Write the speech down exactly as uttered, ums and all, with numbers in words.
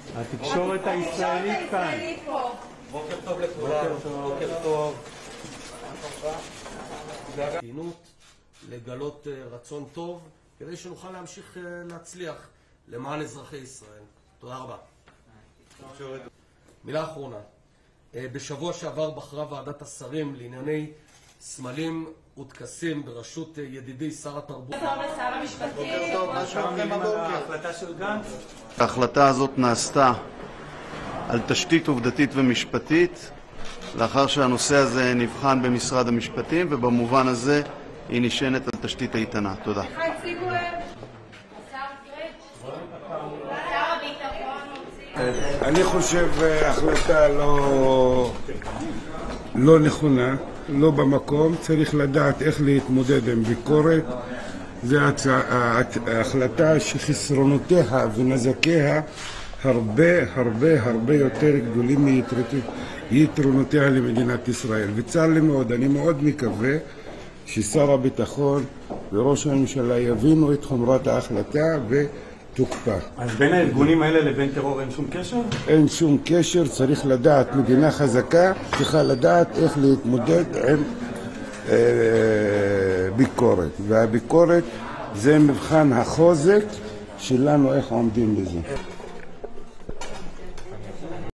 התקשורת הישראלית כאן. בוקר טוב לכולם. בוקר טוב. לגלות רצון טוב כדי שנוכל להמשיך להצליח למען אזרחי ישראל. תודה רבה. מילה אחרונה. בשבוע שעבר בחרה ועדת השרים לענייני סמלים וטקסים בראשות ידידי שר התרבות. ההחלטה הזאת נעשתה על תשתית עובדתית ומשפטית לאחר שהנושא הזה נבחן במשרד המשפטים, ובמובן הזה היא נשענת על תשתית איתנה. תודה. אני חושב החלטה לא לא נכונה, לא במקום. צריך לדעת איך להתמודד עם ביקורת. זו החלטה שחסרונותיה ונזקיה הרבה הרבה הרבה יותר גדולים מיתרונותיה למדינת ישראל. וצר לי מאוד, אני מאוד מקווה ששר הביטחון וראש הממשלה יבינו את חומרת ההחלטה ותוקפה. אז בין הארגונים האלה לבין טרור אין שום קשר? אין שום קשר. צריך לדעת, מדינה חזקה צריכה לדעת איך להתמודד עם אה, ביקורת, והביקורת זה מבחן החוזק שלנו איך עומדים בזה.